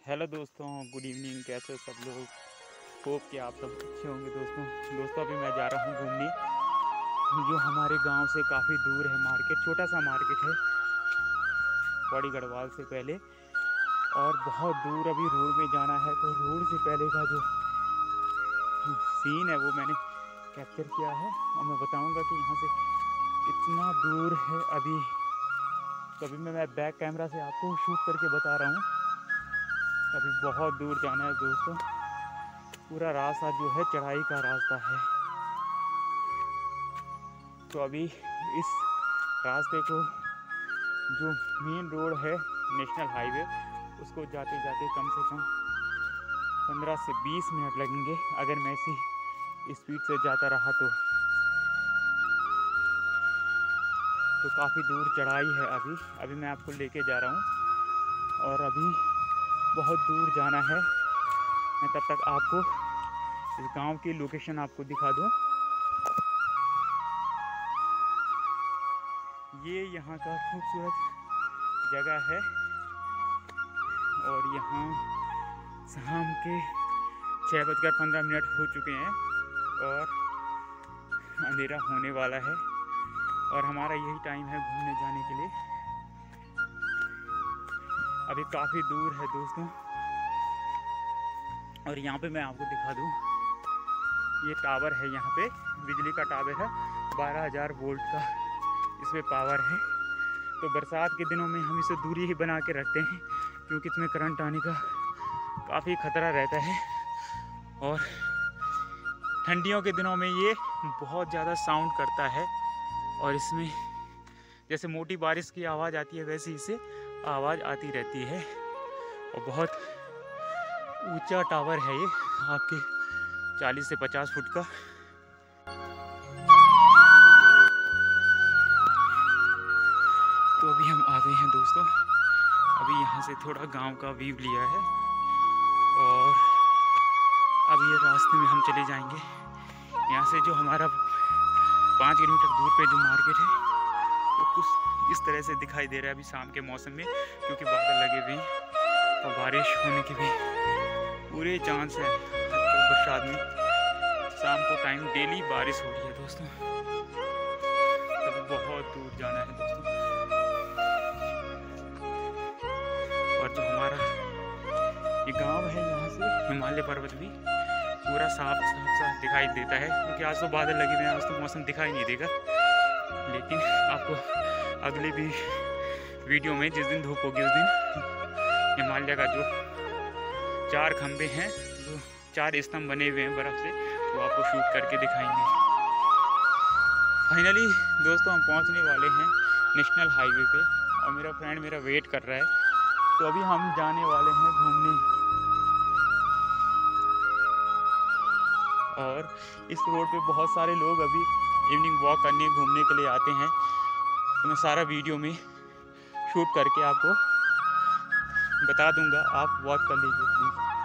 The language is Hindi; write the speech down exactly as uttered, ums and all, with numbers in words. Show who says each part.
Speaker 1: हेलो दोस्तों, गुड इवनिंग। कैसे सब लोग? होप कि आप सब अच्छे होंगे। दोस्तों दोस्तों अभी मैं जा रहा हूँ घूमने, जो हमारे गांव से काफ़ी दूर है। मार्केट छोटा सा मार्केट है पौड़ी गढ़वाल से पहले, और बहुत दूर अभी रोड में जाना है। तो रोड से पहले का जो सीन है वो मैंने कैप्चर किया है और मैं बताऊंगा कि यहाँ से कितना दूर है अभी। तो अभी मैं मैं बैक कैमरा से आपको शूट करके बता रहा हूँ। अभी बहुत दूर जाना है दोस्तों। पूरा रास्ता जो है चढ़ाई का रास्ता है। तो अभी इस रास्ते को, जो मेन रोड है नेशनल हाईवे, उसको जाते जाते कम से कम पंद्रह से बीस मिनट लगेंगे अगर मैं इसी स्पीड से जाता रहा तो। तो काफ़ी दूर चढ़ाई है अभी। अभी मैं आपको लेके जा रहा हूँ और अभी बहुत दूर जाना है। मैं तब तक आपको इस गांव की लोकेशन आपको दिखा दूँ। ये यहाँ का खूबसूरत जगह है और यहाँ शाम के छः बजकर पंद्रह मिनट हो चुके हैं और अंधेरा होने वाला है और हमारा यही टाइम है घूमने जाने के लिए। अभी काफ़ी दूर है दोस्तों। और यहाँ पे मैं आपको दिखा दूँ, ये टावर है, यहाँ पे बिजली का टावर है, बारह हज़ार वोल्ट का इसमें पावर है। तो बरसात के दिनों में हम इसे दूरी ही बना के रखते हैं क्योंकि इसमें करंट आने का काफ़ी ख़तरा रहता है। और ठंडियों के दिनों में ये बहुत ज़्यादा साउंड करता है और इसमें जैसे मोटी बारिश की आवाज़ आती है वैसे इसे आवाज़ आती रहती है। और बहुत ऊंचा टावर है ये, आपके चालीस से पचास फुट का। तो अभी हम आ गए हैं दोस्तों। अभी यहाँ से थोड़ा गांव का व्यू लिया है और अब ये रास्ते में हम चले जाएंगे। यहाँ से जो हमारा पाँच किलोमीटर दूर पे जो मार्केट है वो तो कुछ इस तरह से दिखाई दे रहा है अभी शाम के मौसम में, क्योंकि बादल लगे हुए हैं और बारिश होने के भी पूरे चांस है। बरसात में शाम को टाइम डेली बारिश हो रही है दोस्तों। तभी बहुत दूर जाना है दोस्तों। और जो हमारा ये गांव है, यहाँ से हिमालय पर्वत भी पूरा साफ साफ साफ दिखाई देता है, क्योंकि आज तो बादल लगे हुए हैं, आज तो मौसम दिखाई नहीं देगा। लेकिन आपको अगले भी वीडियो में जिस दिन धूप होगी उस दिन हिमालय का जो चार खंबे हैं, जो चार स्तंभ बने हुए हैं बर्फ़ से, वो आपको शूट करके दिखाएंगे। फाइनली दोस्तों हम पहुंचने वाले हैं नेशनल हाईवे पे और मेरा फ्रेंड मेरा वेट कर रहा है। तो अभी हम जाने वाले हैं घूमने और इस रोड पे बहुत सारे लोग अभी इवनिंग वॉक करने घूमने के लिए आते हैं। तो मैं सारा वीडियो में शूट करके आपको बता दूंगा, आप वॉच कर लीजिए प्लीज़।